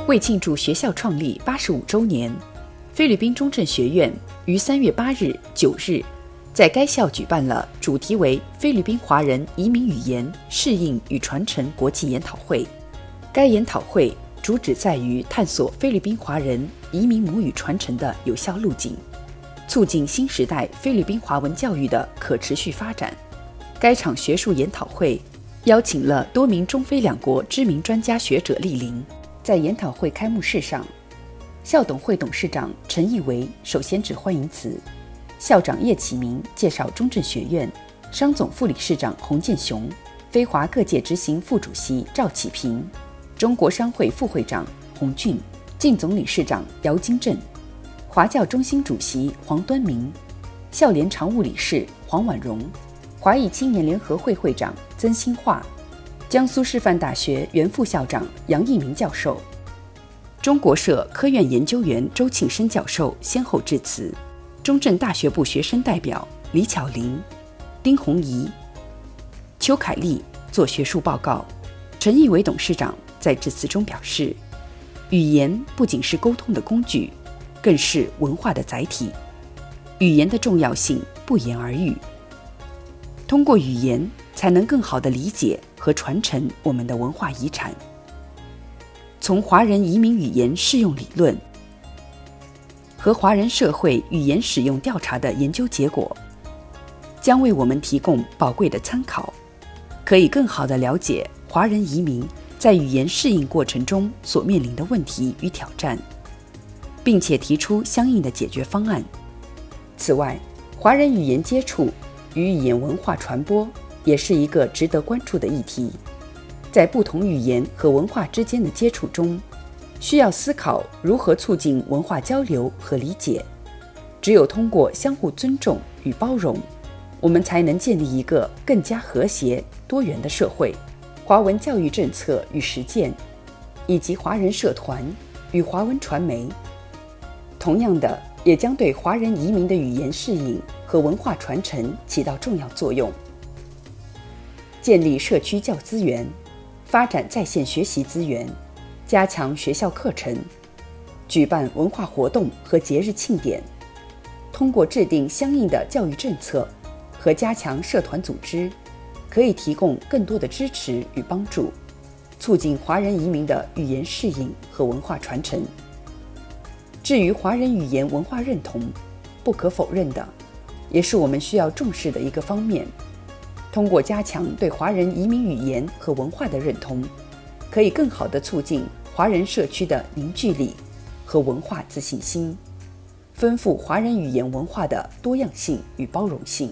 为庆祝学校创立85周年，菲律宾中正学院于3月8日、9日在该校举办了主题为菲律宾华人移民语言适应与传承国际研讨会。该研讨会主旨在于探索菲律宾华人移民母语传承的有效路径，促进新时代菲律宾华文教育的可持续发展。该场学术研讨会邀请了多名中菲两国知名专家学者莅临。在研讨会开幕式上，校董会董事长陈义维首先致欢迎词，校长叶启明介绍中正学院，商总副理事长洪建雄，非华各界执行副主席赵启平，中国商会副会长洪俊，进总理事长姚金正，华教中心主席黄端明，校联常务理事黄婉容，华裔青年联合会会长曾新化，江苏师范大学原副校长杨益明教授，中国社科院研究员周庆生教授先后致辞。中正大学部学生代表李巧玲、丁红怡、邱凯丽做学术报告。陈义伟董事长在致辞中表示，语言不仅是沟通的工具，更是文化的载体，语言的重要性不言而喻。通过语言才能更好地理解和传承我们的文化遗产。从华人移民语言适用理论和华人社会语言使用调查的研究结果，将为我们提供宝贵的参考，可以更好地了解华人移民在语言适应过程中所面临的问题与挑战，并且提出相应的解决方案。此外，华人语言接触与语言文化传播也是一个值得关注的议题。在不同语言和文化之间的接触中，需要思考如何促进文化交流和理解。只有通过相互尊重与包容，我们才能建立一个更加和谐多元的社会。华文教育政策与实践，以及华人社团与华文传媒，同样的也将对华人移民的语言适应和文化传承起到重要作用。建立社区教资源，发展在线学习资源，加强学校课程，举办文化活动和节日庆典，通过制定相应的教育政策和加强社团组织，可以提供更多的支持与帮助，促进华人移民的语言适应和文化传承。至于华人语言文化认同，不可否认的，也是我们需要重视的一个方面。通过加强对华人移民语言和文化的认同，可以更好地促进华人社区的凝聚力和文化自信心，丰富华人语言文化的多样性与包容性。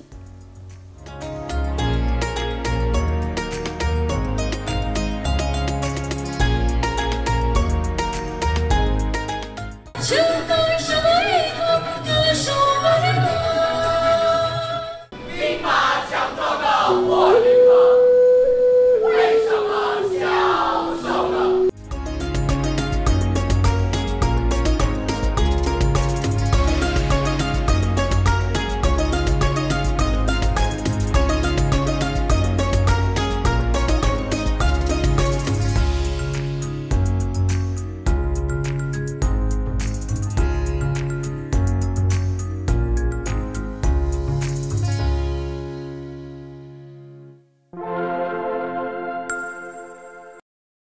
兵马将状告我